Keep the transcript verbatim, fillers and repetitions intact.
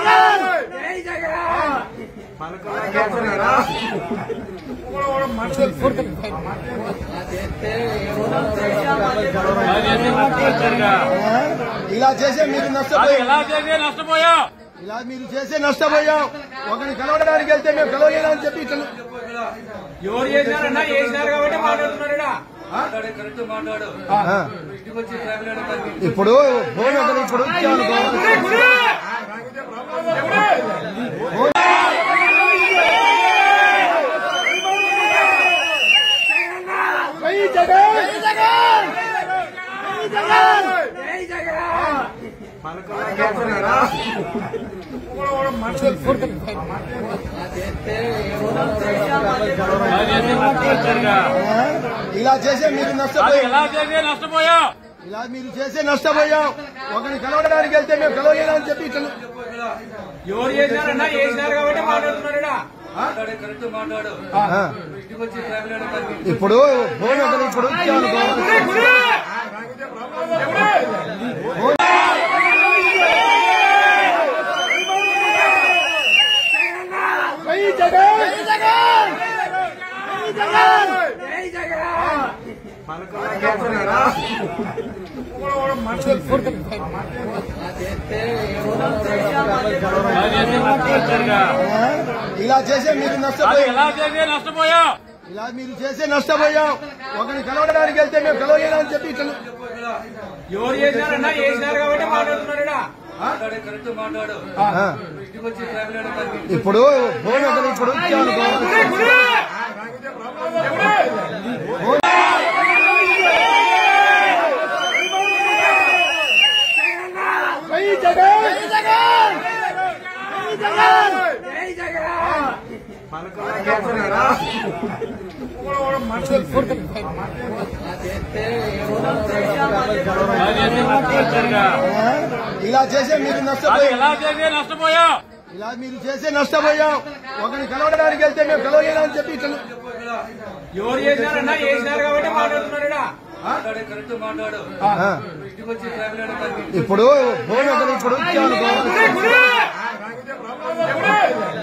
ఇలా చేసే మీరు నష్టపోయా ఇలా మీరు చేసే నష్టపోయాం. ఒకరిని కలవడానికి వెళ్తే మేము కలవలేదని చెప్పి ఇట్లా ఎవరు చేశారన్నా చేసినారు కాబట్టి మాట్లాడుతున్నారా? ఇప్పుడు ఫోన్ ఒకరు ఇప్పుడు ఇచ్చాను. ఇలా చేసే మీరు నష్టపోయా ఇలా మీరు చేసే నష్టపోయాం. ఒకరిని కలవడానికి వెళ్తే మేము కలవలేదని చెప్పి ఇట్లా ఎవరు చేశారన్నా చేసినారు కాబట్టి మాట్లాడుతున్నారా? ఇప్పుడు ఫోన్ ఒకరు ఇప్పుడు ఇచ్చాను. ఇలా చేసే మీరు నష్టపోయా ఇలా మీరు చేసే నష్టపోయాం. ఒకరిని కలవడానికి వెళ్తే మేము కలవలేదని చెప్పి ఇట్లా ఎవరు చేశారన్నా చేసినారు కాబట్టి మాట్లాడుతున్నారా? ఇప్పుడు ఫోన్ ఒకరు ఇప్పుడు ఇచ్చాను. ఇలా చేసే మీరు నష్టపోయా ఇలా మీరు చేసే నష్టపోయాం. ఒకరిని కలవడానికి వెళ్తే మేము కలవలేదని చెప్పి ఇట్లా ఎవరు చేశారన్నా చేసినారు కాబట్టి మాట్లాడుతున్నారా? ఇప్పుడు ఫోన్ ఒకరు ఇప్పుడు ఇచ్చాను.